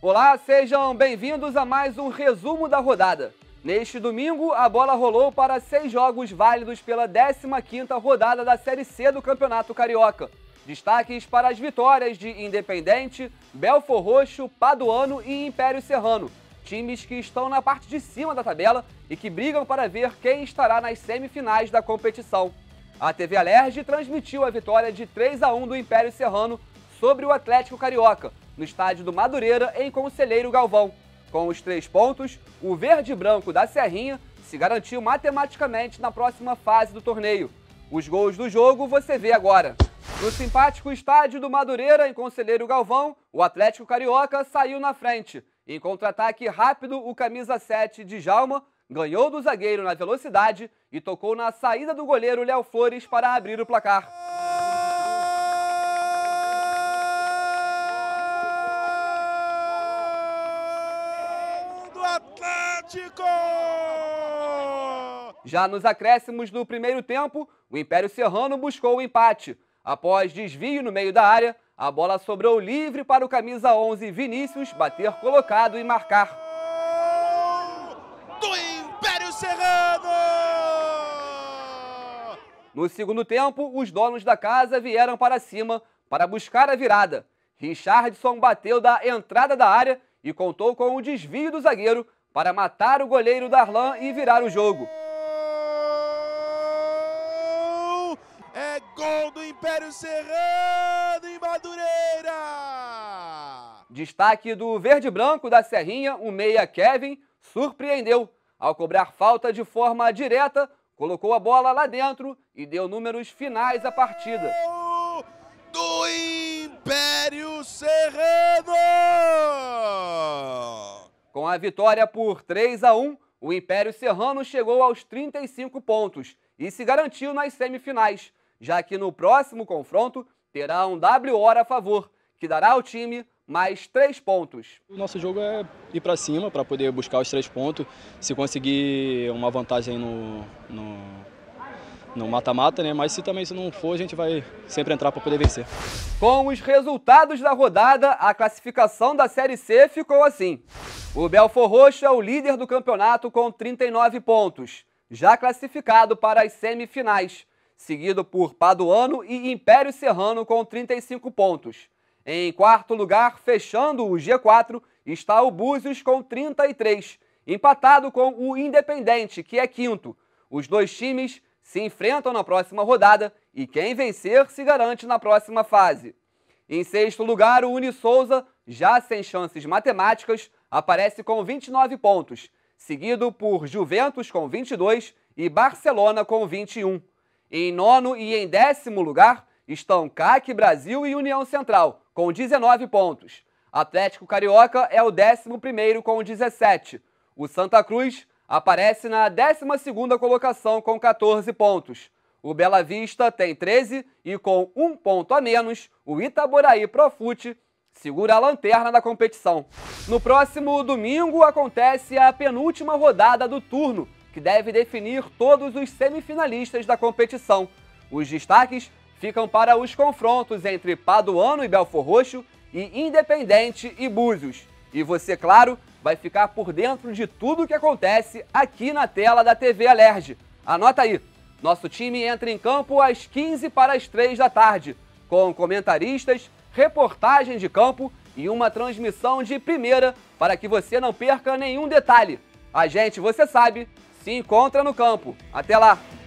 Olá, sejam bem-vindos a mais um resumo da rodada. Neste domingo, a bola rolou para 6 jogos válidos pela 15ª rodada da Série C do Campeonato Carioca. Destaques para as vitórias de Independente, Belfor Roxo, Paduano e Império Serrano, times que estão na parte de cima da tabela e que brigam para ver quem estará nas semifinais da competição. A TV Alerj transmitiu a vitória de 3-1 do Império Serrano sobre o Atlético Carioca, no estádio do Madureira, em Conselheiro Galvão. Com os 3 pontos, o verde e branco da Serrinha se garantiu matematicamente na próxima fase do torneio. Os gols do jogo você vê agora. No simpático estádio do Madureira, em Conselheiro Galvão, o Atlético Carioca saiu na frente. Em contra-ataque rápido, o camisa 7 de Djalma ganhou do zagueiro na velocidade e tocou na saída do goleiro Léo Flores para abrir o placar. Atlético! Já nos acréscimos do primeiro tempo, o Império Serrano buscou o empate. Após desvio no meio da área, a bola sobrou livre para o camisa 11 Vinícius bater colocado e marcar. Do Império Serrano! No segundo tempo, os donos da casa vieram para cima para buscar a virada. Richardson bateu da entrada da área e contou com o desvio do zagueiro para matar o goleiro Darlan e virar o jogo. É gol do Império Serrano em Madureira! Destaque do verde e branco da Serrinha, o meia Kevin surpreendeu. Ao cobrar falta de forma direta, colocou a bola lá dentro e deu números finais à partida. Do Império Serrano! Com a vitória por 3-1, o Império Serrano chegou aos 35 pontos e se garantiu nas semifinais, já que no próximo confronto terá um WO a favor, que dará ao time mais 3 pontos. O nosso jogo é ir para cima para poder buscar os 3 pontos, se conseguir uma vantagem no mata-mata, né? Mas se não for, a gente vai sempre entrar para poder vencer. Com os resultados da rodada, a classificação da Série C ficou assim. O Belfor Roxo é o líder do campeonato com 39 pontos, já classificado para as semifinais, seguido por Paduano e Império Serrano com 35 pontos. Em quarto lugar, fechando o G4, está o Búzios com 33, empatado com o Independente, que é quinto. Os dois times se enfrentam na próxima rodada e quem vencer se garante na próxima fase. Em sexto lugar, o Unisouza, já sem chances matemáticas, aparece com 29 pontos, seguido por Juventus com 22 e Barcelona com 21. Em nono e em 10º lugar estão CAC Brasil e União Central, com 19 pontos. Atlético Carioca é o 11º com 17. O Santa Cruz aparece na 12ª colocação com 14 pontos. O Bela Vista tem 13 e com 1 ponto a menos, o Itaboraí Profute segura a lanterna da competição. No próximo domingo acontece a penúltima rodada do turno, que deve definir todos os semifinalistas da competição. Os destaques ficam para os confrontos entre Paduano e Belfor Roxo e Independente e Búzios. E você, claro, vai ficar por dentro de tudo o que acontece aqui na tela da TV Alerj. Anota aí, nosso time entra em campo às 15 para as 3 da tarde, com comentaristas, reportagem de campo e uma transmissão de primeira para que você não perca nenhum detalhe. A gente, você sabe, se encontra no campo. Até lá!